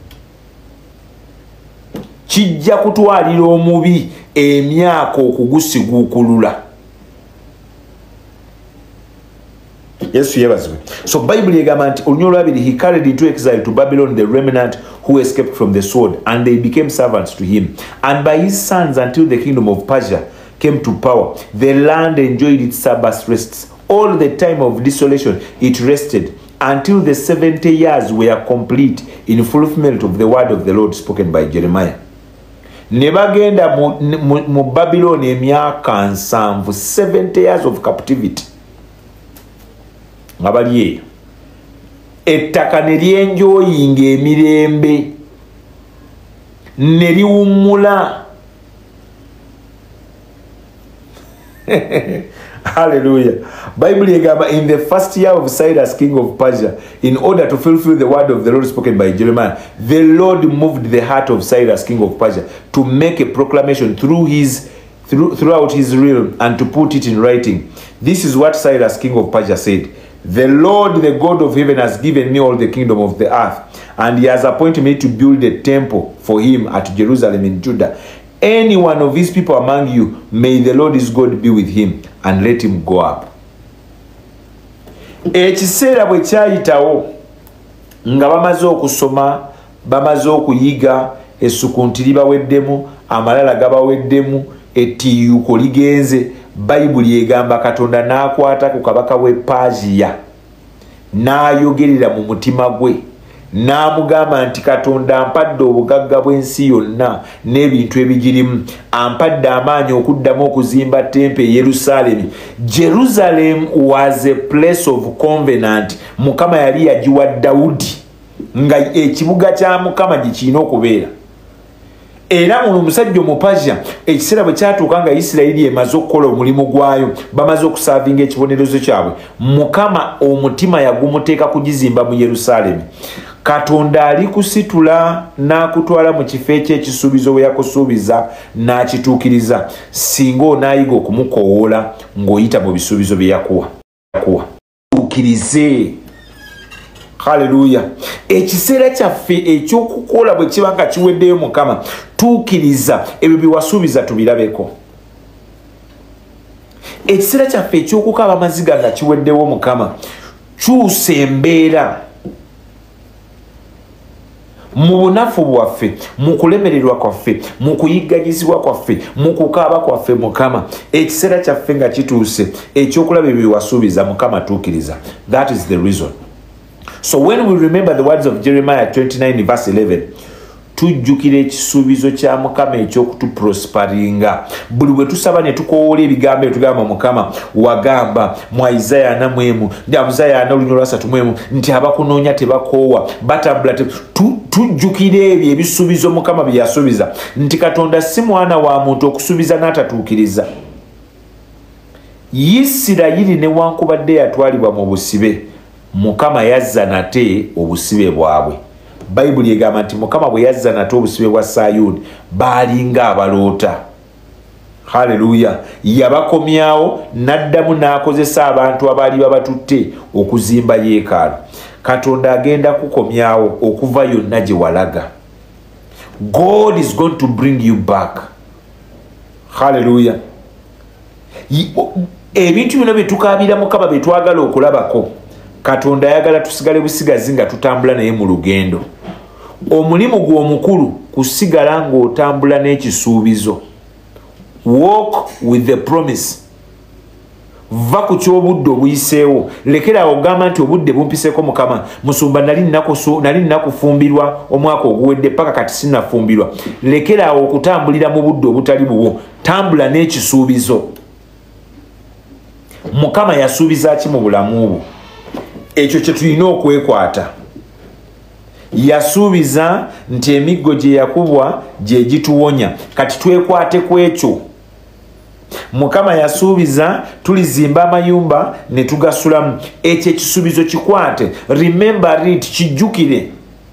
kijja kutwalira omubi emyaka okugusiguukulula. Yesu yebazibwe. So Bible egamba nti olunyolo lwabiri, he carried into exile to Babylon the remnant who escaped from the sword, and they became servants to him, and by his sons until the kingdom of Persia came to power. The land enjoyed its Sabbath rests. All the time of desolation it rested until the seventy years were complete in fulfillment of the word of the Lord spoken by Jeremiah. Ne bagenda mu, mu, mu Babylon emyaka nsanvu, seventy years of captivity. nga bali eyo ettaka ne lyenjooyinga emirembe ne liwummula. Hallelujah. Bible egamba in the first year of Cyrus king of Persia, in order to fulfill the word of the Lord spoken by Jeremiah, the Lord moved the heart of Cyrus king of Persia to make a proclamation through his through, throughout his realm and to put it in writing. This is what Cyrus king of Persia said: the Lord, the God of heaven, has given me all the kingdom of the earth, and he has appointed me to build a temple for him at Jerusalem in Judah. Any one of his people among you, may the Lord his God be with him, and let him go up. Ekiseera bwe kyayitawo nga bamaze okusoma, bamaze okuyiga, essukuntiri baweddemu, amalala gabaweddemu, ettiyuuko ligenze, Bayibuli egamba Katonda n'akwata ku kabaka w'e Persia n'ayogerera mu mutima gwe n'amugamba nti Katonda ampadde obugagga bw'ensi yonna n'ebintu ebigirimu, ampadde amaanyi okuddamu okuzimba tempe e Yerusalemu. Jerusalem was a place of covenant. Mukama yali yagiwa Dawudi nga ekibuga kya Mukama gye kirina okubeera. Era muno omusajja Omupazya ekiseera bwe kyatuuka nga Isirayiri emaze okukola omulimu gwayo, bamaze okusaavinga ekibonerezo kyabwe, Mukama omutima yagumuteeka kugizimba mu Yerusalemu. Katonda ali kusitula n'akutwala mu kifo eky'ekisuubizo bwe yakusuubiza n'akituukiriza, singa onaayiga okumukowoola ng'oyita mu bisuubizo bye yakuwa. Tuukirize. Hallelujah. Ekiseera kyaffe ekyokukola bwe kiba nga kiweddeyo Mukama, tuukiriza ebyo bye wasuubiza tubirabeko. Ekiseera kyaffe ekyokukaaba amaziga nga kiweddewo Mukama, kyusa embeera mu bunafu bwaffe, mu kulemererwa kwaffe, mu kuyigganyizibwa kwaffe, mu kukaaba kwaffe Mukama. Ekiseera kyaffe nga kituuse ekyokulaba ebyo bye wasuubiza Mukama tuukiriza. That is the reason. So when we remember the words of Jeremiah twenty-nine verse eleven, tujjukira ekisuubizo kya Mukama ekyokutuprosparinga. Buli bwe tusaba ne tukowoola ebigambo ebyo tugamba Mukama wagamba mu Isaiah ana mu emu, ndi Isaiah ana olunyolo lwasatu mu emu, nti abakunoonya tebakoowa, batambula te. Tujjukira ebyo ebisuubizo Mukama bye yasuubiza, nti Katonda si mwana wa muntu okusuubiza n'atatuukiriza. Isirayiri newankubadde yatwalibwa mu busibe, Mukama yazza nate obusibe bwabwe. Bayibuli egamba nti Mukama bwe yazza nate obusibe bwa Sayuni, baalinga abaloota. Hallelujah. Yabakomyawo n'addamu n'akozesa abantu abaali babatutte okuzimba yeekaalu. Katonda agenda kukomyawo okuva yonna gye walaga. God is going to bring you back. Hallelujah. Ebintu byonna bye tukaabira Mukama bye twagala okulabako, Katonda ayagala tusigale busigazi nga tutambula naye mu lugendo. Omulimu gwo omukulu kusigala ng'otambula n'ekisuubizo. Walk with the promise. Va ku ky'obudde obuyiseewo. Lekera ogamba nti obudde bumpiseeko Mukama. Musumba nali nnakusu nali nnakufumbirwa omwaka oguwedde paka kati sinnafumbirwa. Lekera okutambulira mu budde obutali buwo. Tambula n'ekisuubizo. Mukama yasuubiza ki mu bulamu bwo? Ekyo kye tulina okwekwata. Yasuubiza nti emiggo gye yakubwa gye gituwonya. Kati twekwate ku ekyo. Mukama yasuubiza tulizimba amayumba ne tugasulamu. Ekyo ekisuubizo kikwate. Remember it, kijjukire.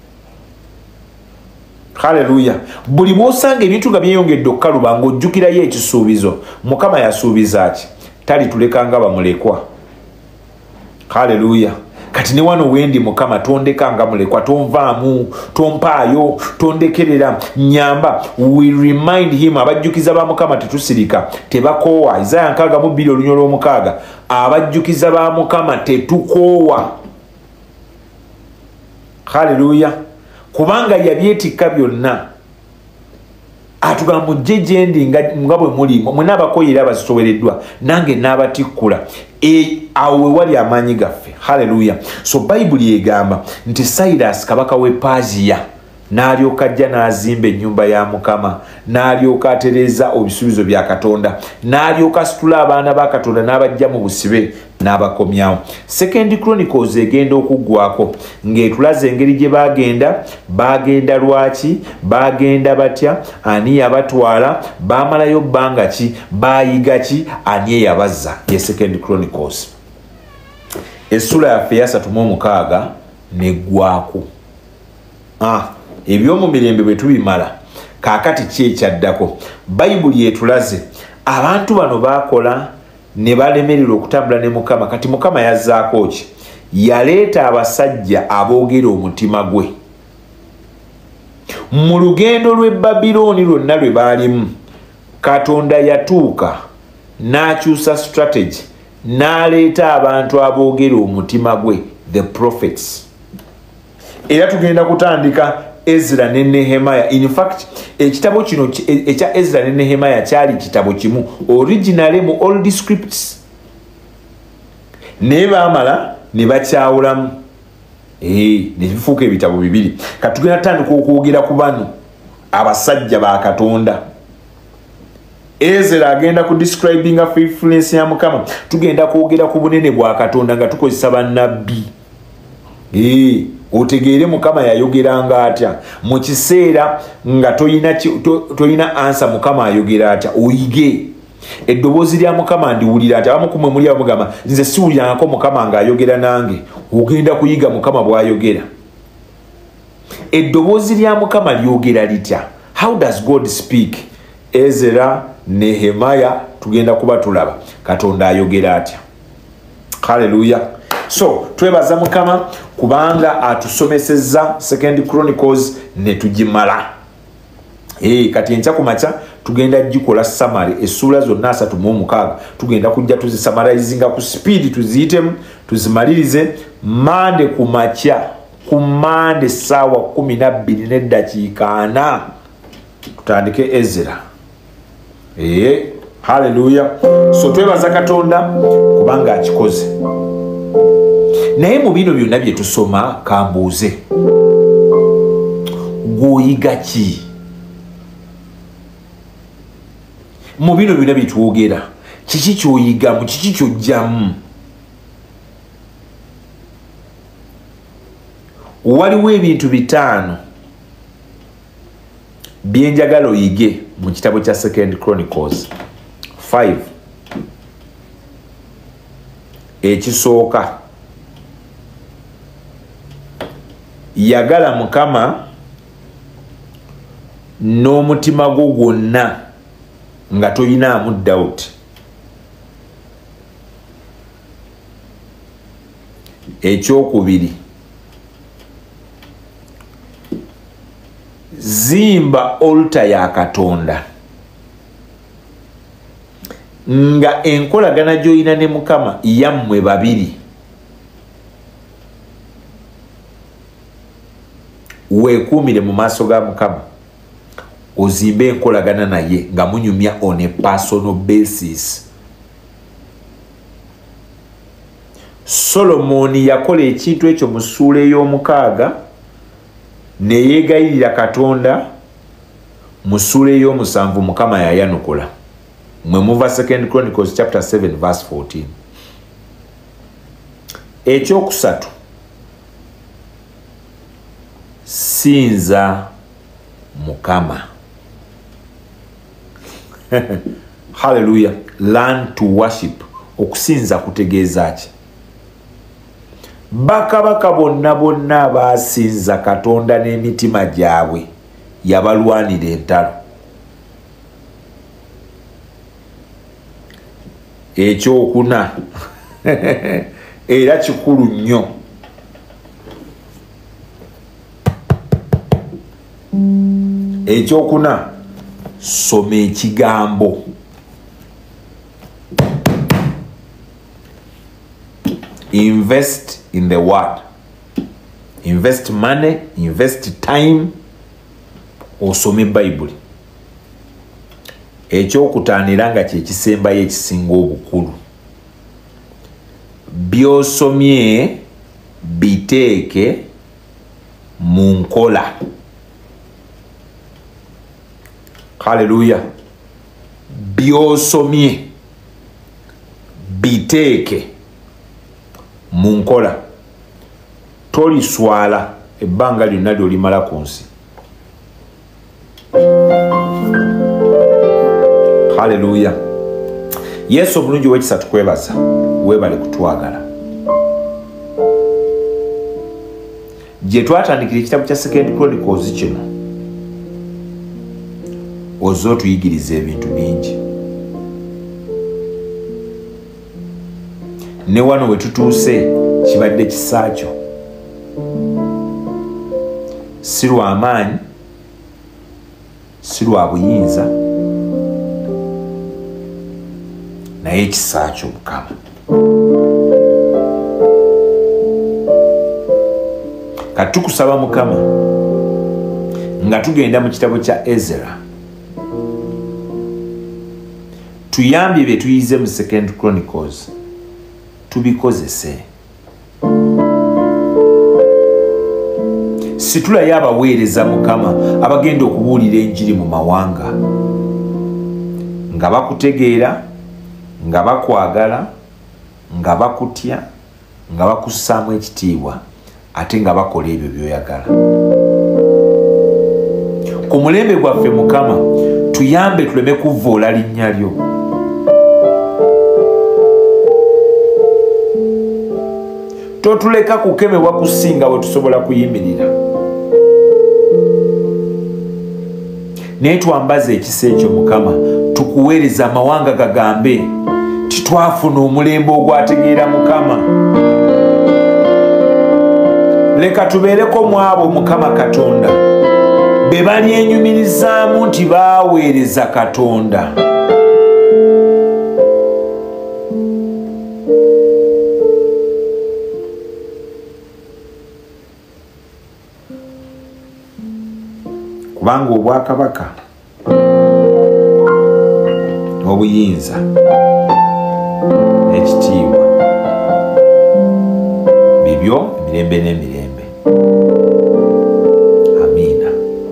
Hallelujah. Buli bw'osanga ebintu nga byeyongedde okukaluba ng'ojjukirayo ekisuubizo, Mukama yasuubiza ki? Talituleka nga bamulekwa. Hallelujah. Kati ne wano wendi Mukama tondeka nga mulekwa, tonvaamu, tompaayo, tondekerera, nyamba. We remind him, abajjukiza ba Mukama tetusirika, tebakoowa. Isaiah nkaaga mu bbiri olunyolo omukaaga, abajjukiza ba Mukama tetukoowa. Hallelujah. Kubanga yabyetikka byonna. Atugamba mujje gye ndi nga bwe muli, mwe n'abakoyera abazisowereddwa, nange n'abatikkula. E awe wali amaanyi gaffe. Hallelujah. So Bayibuli egamba nti Cyrus kabaka w'e Persia n'alyoka ajja n'azimba ennyumba ya Mukama, n'alyoka atereeza obisuubizo bya Katonda, n'alyoka asitula abaana ba Katonda n'abajja mu busibe, n'abakomyawo. Second Chronicles egenda okuggwako ng'etulaze engeri gye bagenda bagenda lwaki bagenda batya ani yabatwala bamalayo bbanga ki bayiga ki ani eyabazza ye Second Chronicles. Essula yaffe yasatu mu mukaaga neggwako. Ah, ebyomu mirembe bwe tubimala kaakati ki ekyaddako? Bayibuli etulaze abantu bano bakola ne balemerera okutambula ne Mukama. Kati Mukama yazzaako ki? Yaleeta abasajja aboogera omutima gwe. Mu lugendo lw'e Babilooni lwonna lwe baalimu, Katonda yatuuka n'akyusa strategy n'aleeta abantu aboogera omutima gwe, the prophets. Era tugenda kutandika Ezra ne Nehemiah. In fact, ekitabo kino ekya Ezra ne Nehemiah kyali kitabo kimu, originally mu old scripts. Ne baamala ne bakyawulamu. Eh, ne bifuuka ebitabo bibiri. Kati tugenda tandika okwogera ku bano abasajja ba Katonda. Ezra agenda ku describing a faithfulness ya Mukama. Tugenda kwogera ku bunene bwa Katonda nga tukozesa bannabbi. Eh, otegeere Mukama yayogeranga atya mu kiseera nga toyina to, toyina ansa Mukama ayogera atya oyige eddoboozi lya Mukama ndiwulira atya. Abamu kumwe muli abamugamba nze siwulirangako Mukama nga ayogera nange. Ogenda kuyiga Mukama bw'ayogera. Eddoboozi lya Mukama lyogera litya? How does God speak? Ezra, Nehemiah tugenda kuba tulaba Katonda ayogera atya. Hallelujah. So twebaza Mukama kubanga atusomeseza Second Chronicles ne tugimala. Eh, kati enkya kumacha tugenda jikola summary essula zonna asatu mu mukaaga tugenda kujja tuzisummarizinga ku speed tuziyitemu tuzimalirize Mande kumacha ku Mande sawa kumi na bbiri n'eddakiika ana tutandike Ezra. Eh, hallelujah. So twebaza Katonda kubanga akikoze. Naye mu bino byonna bye tusoma kambuuze gwoyiga ki? Mu bino byonna bye twogera kiki kyoyigamu, kiki kyojjamu? Waliwo ebintu bitaano byenjagala oyige mu kitabo kya Second Chronicles. Five. Ekisooka, yagala Mukama n'omutima gwo gwonna nga toyinaamu doubt. Ekyokubiri, zimba altar ya Katonda nga enkolagana gy'oyina ne Mukama yammwe babiri. Weekuumire mu maaso ga Mukama ozimbe enkolagana naye nga munyumya on a personal basis. Solomoni yakola ekintu ekyo mu ssuula ey'omukaaga ne yeegayirira Katonda. Mu ssuula ey'omusanvu Mukama yayanukula. Mwe muva Second Chronicles chapter seven verse fourteen. Ekyokusatu, sinza Mukama. Hallelujah. Learn to worship. Okusinza kutegeeza ki? Bakabaka bonna bonna basinza Katonda n'emitima gyabwe yabalwanira entalo. Ekyokuna era kikulu nnyo, ekyokuna soma ekigambo. Invest in the word. Invest money, invest time, osome Bible. Ekyokutaanira kye kisembayo ekisinga obukulu. Byosomye biteeke mu nkola. Hallelujah. Byosomye biteeke mu nkola toliswala ebbanga lyonna lyolimala ku nsi. Haleluya. Yesu omulungi w'ekisa tukwebaza, weebale kutwagala. Gye twatandikira ekitabo kya Second Chronicles kino ozo otuyigiriza ebintu bingi. Ne wano we tutuuse kibadde kisaakyo. Si lwa maanyi, si lwa buyinza, naye ekisaakyo Mukama. Kati tukusaba Mukama nga tugenda mu kitabo kya Ezra, tuyambye bye tuyize mu Second Chronicles tubikozese. Situlayo abaweereza Mukama abagenda okubuulira enjiri mu mawanga nga bakutegeera, nga bakwagala, nga bakutya, nga bakussaamu ekitiibwa, ate nga bakola ebyo by'oyagala. Ku mulembe gwaffe Mukama tuyambe tuleme kuvvoola linnya lyo. Totuleka kukemebwa kusinga bwe tusobola kuyimirira. Naye twambaza ekisa ekyo Mukama, tukuweereza amawanga gagambe titwafuna omulembe ogwategeera Mukama. Leka tubeereko mu abo Mukama Katonda be balyenyumirizaamu nti baaweereza Katonda. Kubanga obwakabaka, obuyinza, ekitiibwa bibyo emirembe n'emirembe. Amiina.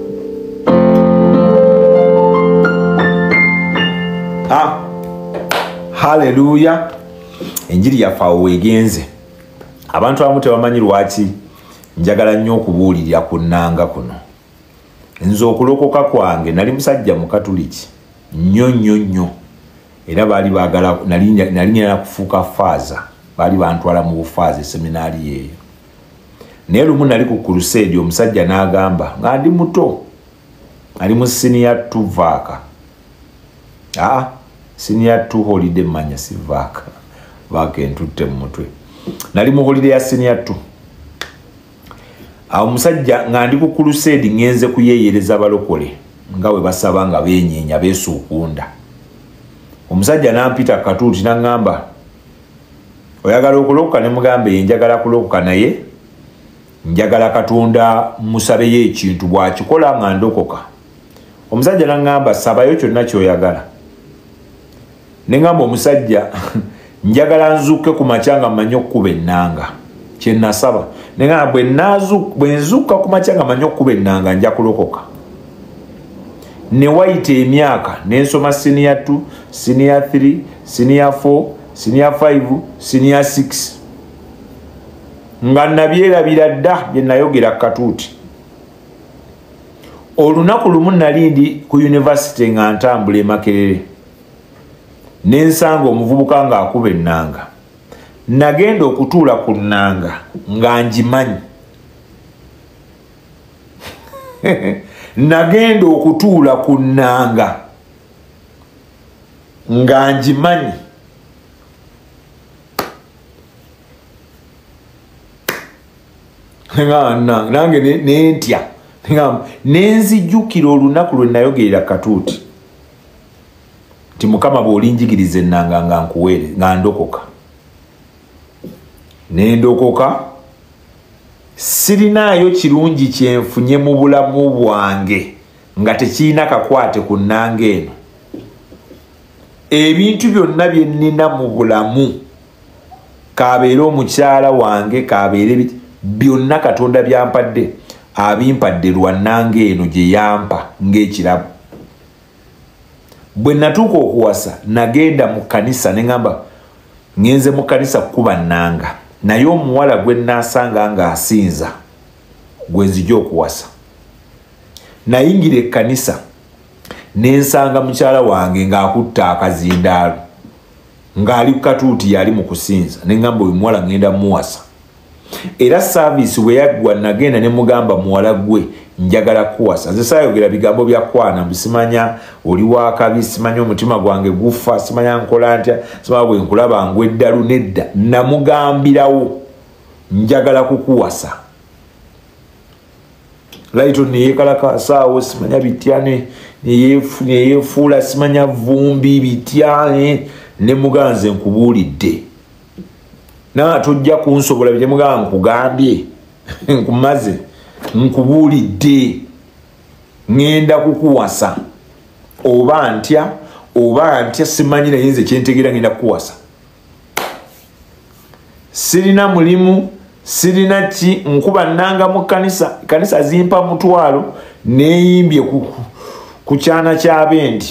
Ah, haleluya. Enjiri yaffe awo weegenze. Abantu abamu tebamanyi lwaki njagala nnyo okubuulirira ku nnanga kuno. Nze okulokoka kwange nali musajja mu Katuliki nnyo nnyo nnyo, era baali baagala nali nyala kufuuka faaza, baali bantwala mu bufaaza eseminaali yeeyo. Naye lumu nali ku crusade, omusajja n'agamba nga ndi muto, ali mu senior two vaaka. Ah, senior two holiday manya si vaaka, vaaka entutte mu mutwe. Nali mu holiday ya senior two. Awo musajja nga ndi ku crusade ngenze kuyeeyereza balokole nga we basaba nga beenyeenya beesuukunda. Omusajja n'ampita Katuuti n'aŋŋamba, oyagala okulokoka? Ne mugamba njagala kulokoka, naye njagala Katonda musabeyo ekintu, bw'akikola nga ndokoka. Omusajja n'aŋŋamba, sabayo kyonna ky'oyagala. Ne ŋŋamba omusajja, njagala nzuuke ku makya nga mmanyi okkuba ennanga. Kye nasaba. Ne ŋŋamba bwe nzuuka ku makya nga mmanyi okkuba ennanga nja kulokoka. Ne wayita emyaka ne nsoma senior two, senior three, senior four, senior five, senior six. Nga nabyerabira dda bye nayogera Katuuti. Olunaku lumu nali ndi ku university nga ntambula e Makerere. Ne nsanga omuvubuka ng'akuba ennanga. Nagenda okutuula ku nnanga nga ngimanyi. Nagenda okutuula ku nnanga nga ngimanyi. Nange nentya nenzijjukira olunaku lwe nayogerera Katuuti nti Mukama bw'olinjigiriza ennanga nga nkuweere nga ndokoka. Nendokoka, sirinaayo kirungi kyenfunye mu bulamu bwange nga tekirina kakwate ku nnanga eno. Ebintu byonna bye nnina mu bulamu, kabeere omukyala wange, kabeere byonna Katonda byampadde, abimpadde lwa nnanga eno gye yampa ng'ekirabo. Bwe natuuka okuwasa, nagenda mu kkanisa ne ŋŋamba ngenze mu kkanisa kukuba nnanga. naye omuwala gwe nnaasanga ng'asinza gwe nzija okuwasa. Nayingira ekkanisa ne nsanga mukyala wange ng'akutte akazindaalo ng'ali ku katuuti yali mu kusinza, ne ngamba oyo muwala ngenda muwasa. Era saavisi bwe yaggwa nagenda ne mugamba muwala gwe njagala kuwasa. Nze saayogera bigambo bya kwana, bisimanya oli wa kabi, simanya omutima gwange gufa, simanya nkola ntya, simanya bwe nkulaba ngwe eddalu nedda. Namugambirawo njagala kukuwasa. Laito ne yeekalakasaawo, simanya bitya ne yeefuula, simanya vumbi bitya ne muganze nkubuulidde. Na tojja kunsobola bye mugamba nkugambye nkumaze nkubuulidde ngenda kukuwasa oba ntya oba ntya simanyi naye nze kyentegeera ngenda kukuwasa. Sirina mulimu, sirina ki, nkuba nanga mu kanisa, kanisa zimpa mutwalo neeyimbye ku, ku kyana ky'abendi.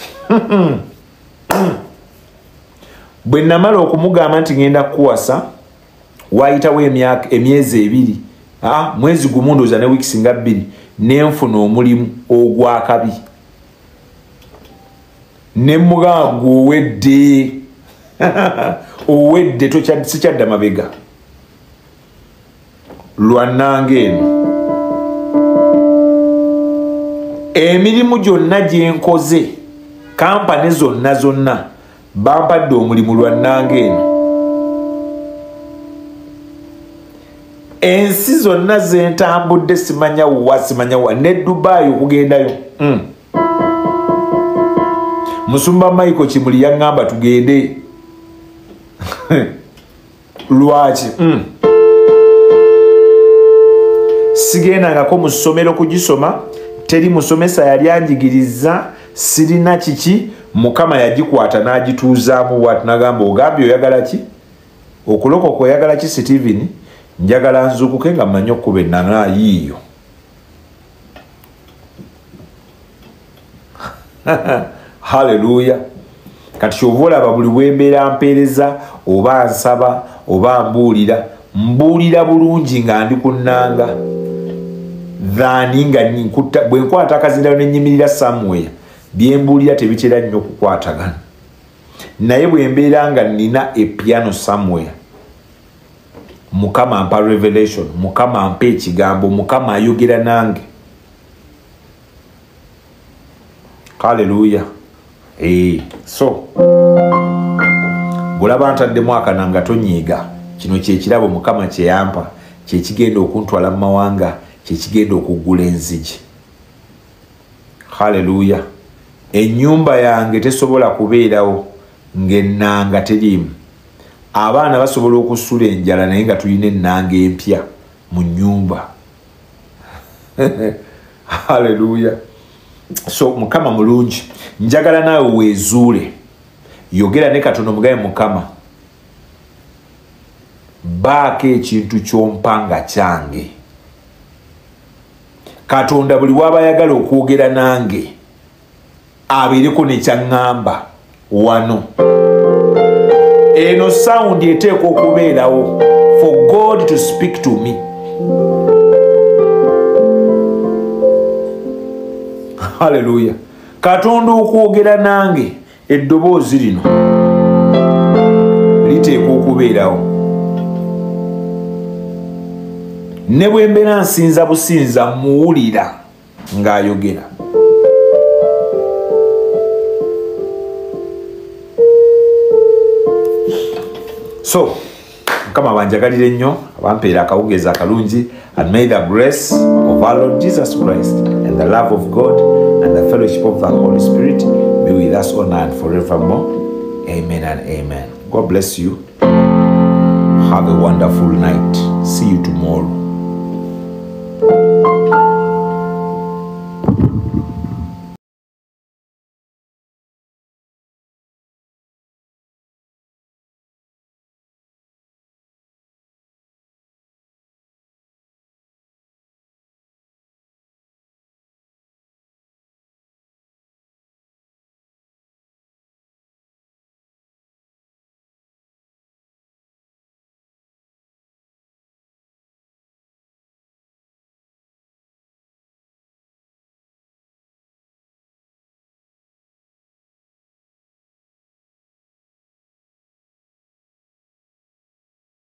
Bwe namala okumugamba nti ngenda kuwasa waayitawo emyaka emyezi ebiri, ah, mwezi gumu ndowooza ne wiiki nga bbiri, nenfuna omulimu ogwakabi. Ne mugamba gwe owedde owedde sikyadda mabega lwannanga eno. Emirimu gyonna gye nkoze, kampani zonna zonna bampadde omulimu lwannanga eno. Ensi zonna zentambudde simanya wa simanya wa, ne Dubai okugendayo. Mm. Musumba Michael Kimuli yaŋŋamba tugende. Lwaki? Mm. Sigendangako mu ssomero kugisoma, teri musomesa yali anjigiriza, sirina kiki, Mukama yagikwata n'agituuzaamu bw'ati n'agamba ogambye oyagala ki? Okulokoka oyagala ki Stephen? Njagala nzukuke nga mmanyi okkuba ennanga yiiyo. Haleluya. Kati kyova olaba buli bwembeera mpeereza oba nsaba oba mbuulira, mbuulira bulungi nga ndi ku nnanga thaani nga bwe nkwata akazindaalo ne nnyimirira somewhere, bye mbuulira tebitera nnyo okukwatagana. Naye bwe mbeera nga nina epiano somewhere, Mukama ampa revelation, Mukama ampa ekigambo, Mukama ayogera nange. Haleluya. Eh, so bulaba ntaddemu akananga tonyiiga. Kino kye kirabo Mukama kye yampa, kye kigenda okuntwala mu mawanga, kye kigenda okuggula enzigi. Haleluya. Ennyumba yange tesobola kubeerawo ng'ennanga teriimu. Abaana basobola okusula enjala naye nga tulina ennanga empya mu nnyumba. Haleluya. So Mukama mulungi, njagala naawe weezuule, yogera ne katono mugabe Mukama, baako ekintu ky'ompanga kyange. Katonda buli waba ayagala okwogera nange abeereko ne kyaŋŋamba wano. Eno sound eteekwa okubeerawo for God to speak to me. Haleluya. Katonda okwogera nange eddoboozi lino liteekwa okubeerawo. Ne bwe mbeera nsinza businza muwulira ng'ayogera. So, Mukama banjagalire nnyo, abampeera akawugeza akalungi, and may the grace of our Lord Jesus Christ and the love of God and the fellowship of the Holy Spirit be with us all now and forevermore. Amen and amen. God bless you. Have a wonderful night. See you tomorrow.